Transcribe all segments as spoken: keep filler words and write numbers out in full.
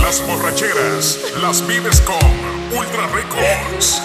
Las borracheras las vives con Ultra Records.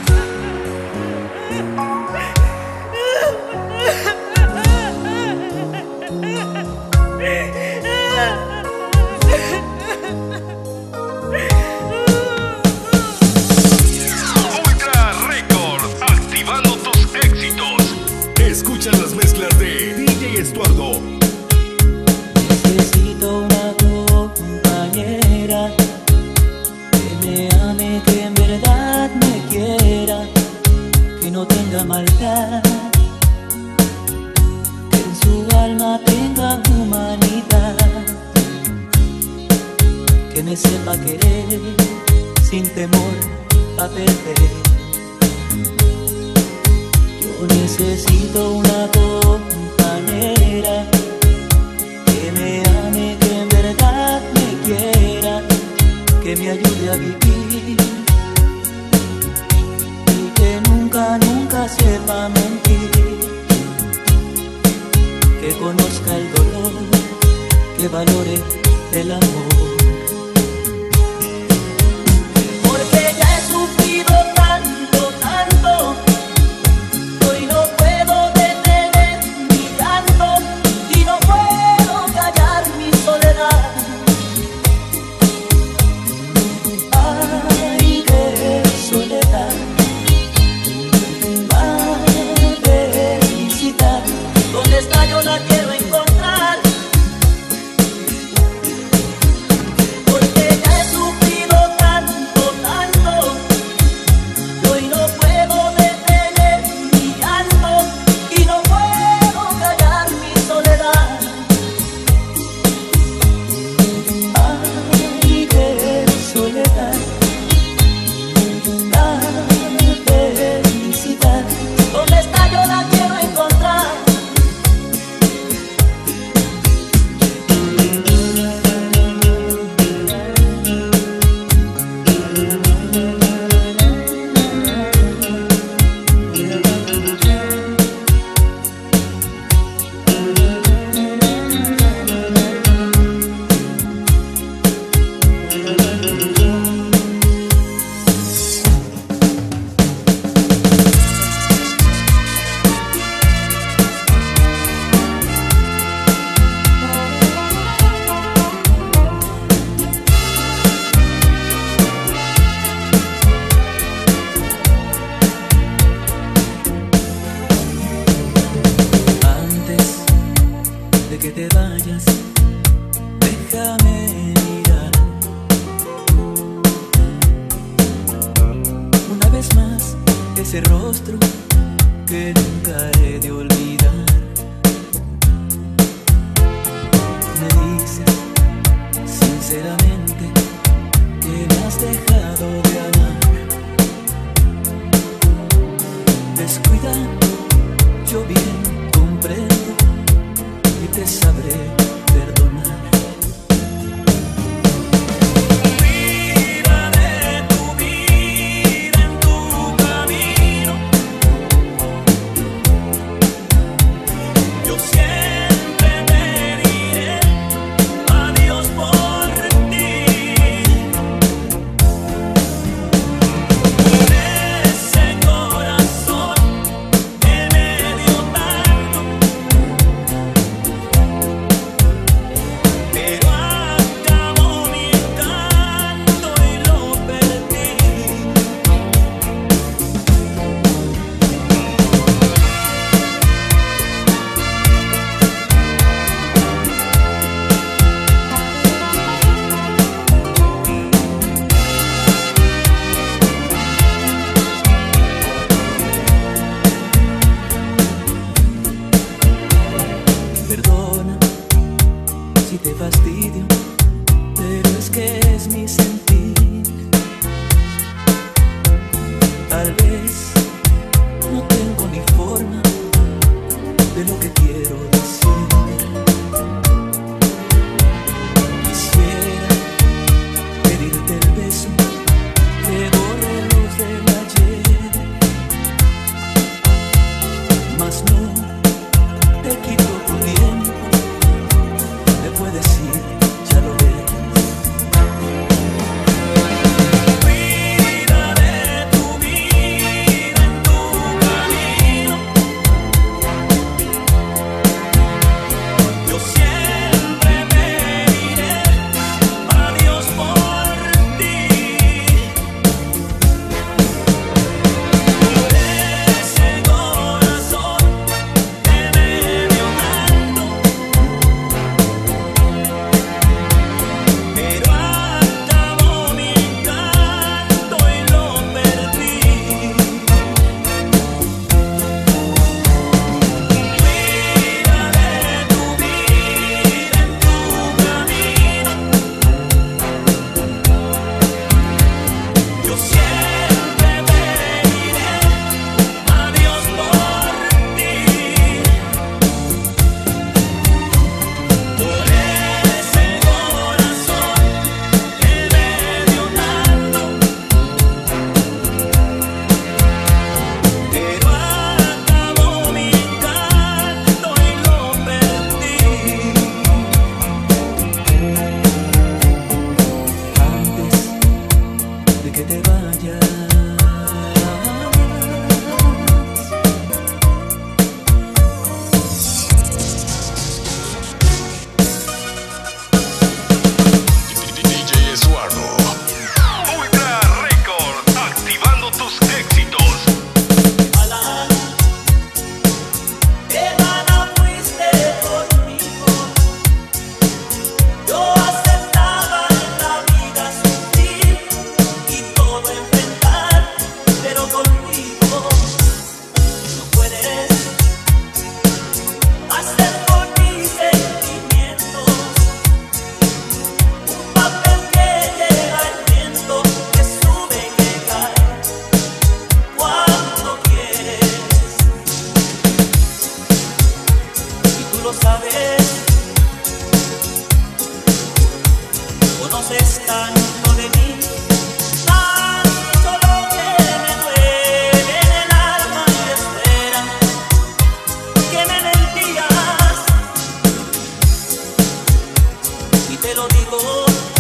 Ultra Records, activando tus éxitos. Escucha las mezclas de D J Estuardo. Necesito una compañera que me ame, que en verdad me quiera, que no tenga maldad, que en su alma tenga humanidad, que me sepa querer sin temor a perder. Yo necesito una compañera que me ame, que en verdad me quiera, que me ayude a vivir y que nunca, nunca sepa mentir, que conozca el dolor, que valore el amor. Porque ya he sufrido tanto, tanto, hoy no puedo detener mi llanto y no puedo callar mi soledad. Ay, qué soledad, madre felicidad, ¿dónde está? Yo la quiero encontrar. Porque ya he sufrido tanto, tanto, y hoy no puedo detener mi llanto y no puedo callar mi soledad. Ay, qué soledad, la felicidad, ¿dónde está? Yo la quiero encontrar. Antes de que te vayas, déjame mirar una vez más ese rostro que nunca he de olvidar. Me dices sinceramente que me has dejado de amar. Descuida, yo bien comprendo y te sabré perdonar. Viva de tu vida en tu camino. Yo siempre te diré adiós por ti. Por ese corazón que me dio tanto, pero acabó mi canto y lo perdí. Perdona si te fastidio, pero es que es mi sentir. Tal vez no tengo ni forma de lo que quiero decir. Quisiera pedirte el beso que borre los del ayer, mas no te quito tu tiempo, me puedes ir, ya lo ves. conoces tanto de mí, has dicho lo que me duele en el alma y espera que me mentías. Y te lo digo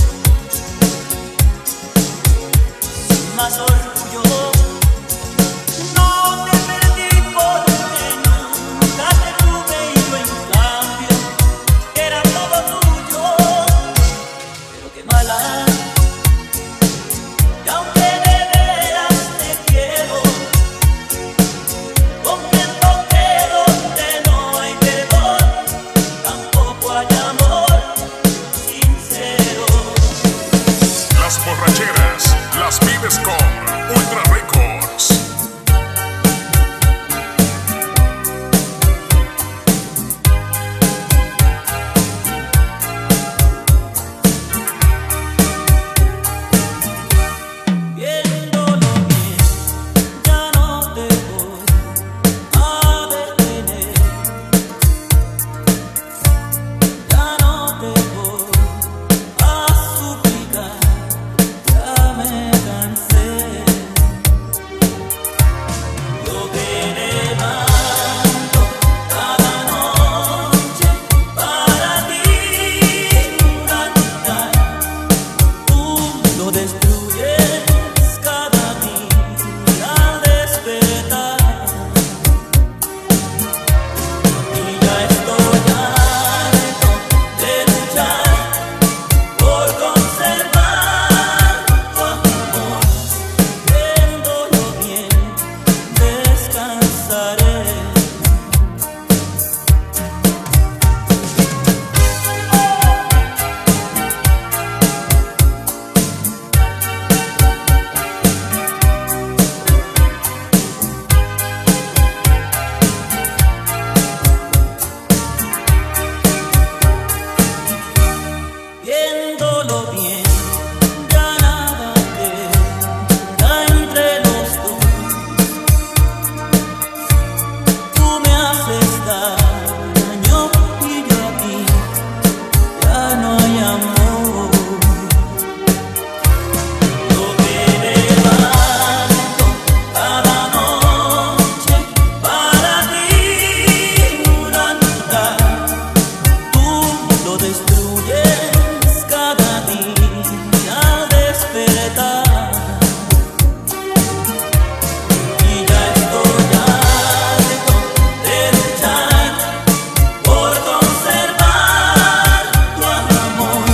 sin más orgullo. No te perdí porque nunca te tuve y yo en cambio era todo tuyo. Pero qué mala, y aunque de veras te quiero, comprendo que donde no hay perdón tampoco hay amor sincero. Las borracheras las vives con Ultra Records. Viéndolo bien, ya no te voy a detener, ya no te voy a suplicar, ya me cansé. Yo te levanto cada noche para ti, cantar. Tú lo destruyes cada día al despertar. Y ya estoy harto de luchar por conservar tu amor. Viéndolo bien, descansaré. Viéndolo bien, ya nada queda entre los dos. Tú me haces daño y yo a ti ya no hay amor. Yo te levanto cada noche para ti, cantar. Tú lo destruyes cada día al despertar. Y ya estoy harto de luchar por conservar tu amor.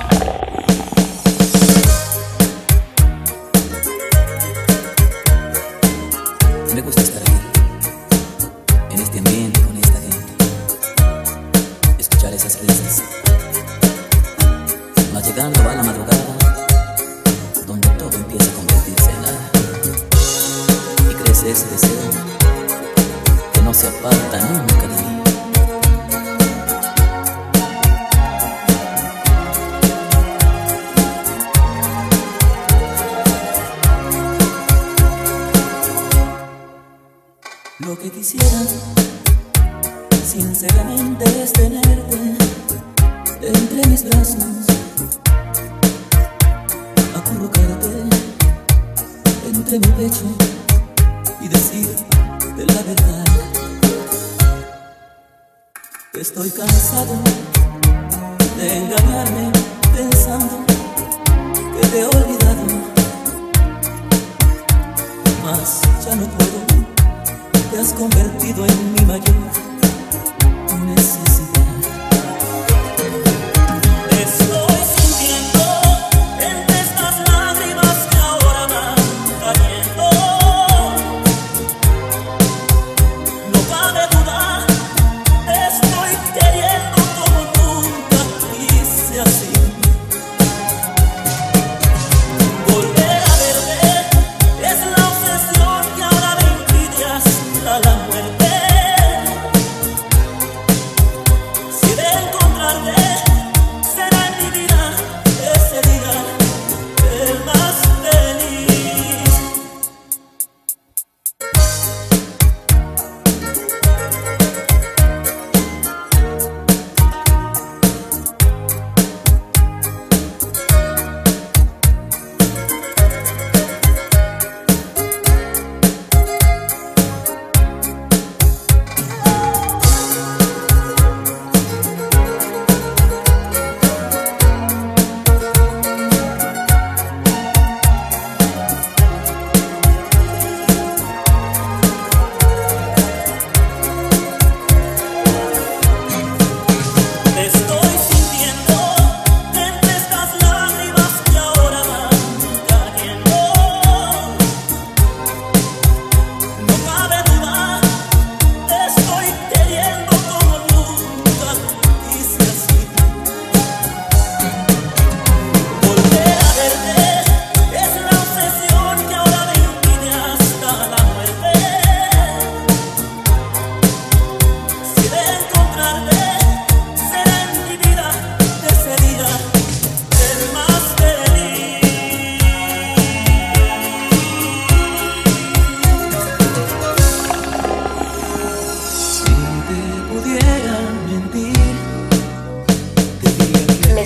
Me gusta estar aquí, en este ambiente, con esta gente, escuchar esas risas. Mas llegando a la madrugada, donde todo empieza a convertirse en nada, y crece ese deseo que no se aparta nunca de mí. Lo que quisiera sinceramente es tenerte entre mis brazos, acurrucarte entre mi pecho y decirte la verdad. Estoy cansado de engañarme pensando que te he olvidado, mas ya no puedo. Te has convertido en mi mayor necesidad. Estoy sintiendo entre estas lágrimas que ahora van cayendo. No cabe duda, te estoy queriendo como nunca quise.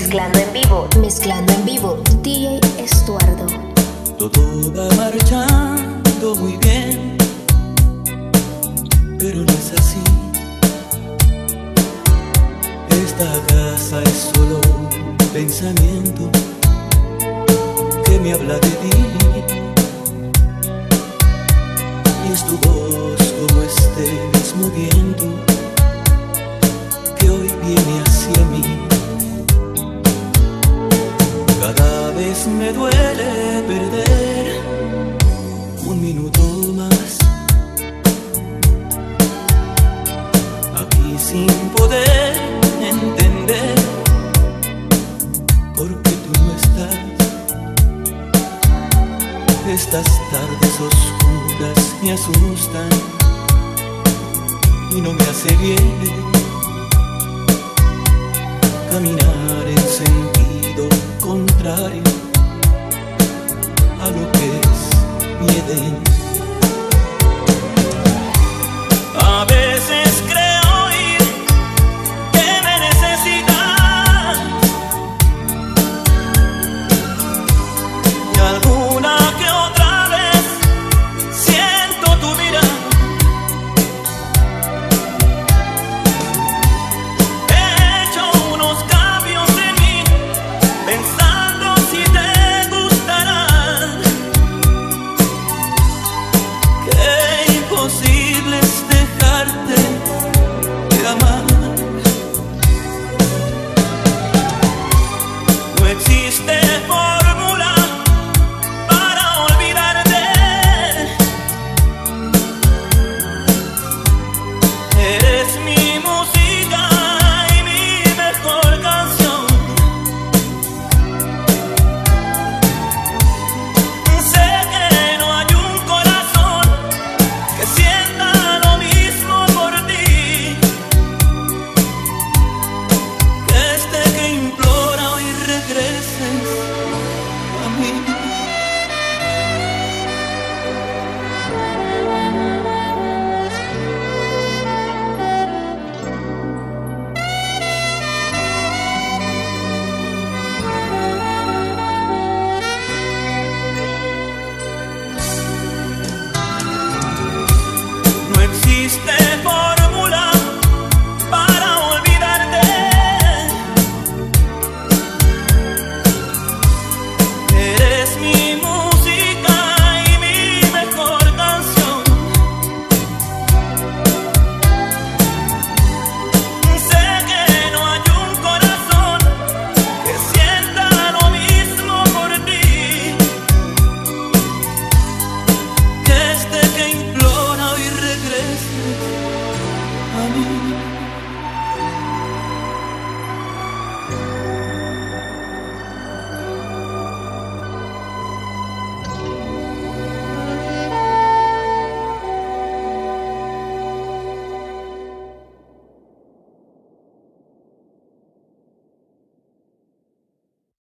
Mezclando en vivo, mezclando en vivo, D J Estuardo. Todo va marchando muy bien, pero no es así. Esta casa es solo un pensamiento que me habla de ti. Y es tu voz como este mismo viento que hoy viene hacia mí. Cada vez me duele perder un minuto más aquí sin poder entender por qué tú no estás. Estas tardes oscuras me asustan y no me hace bien caminar en sentido contrario a lo que es mi Edén.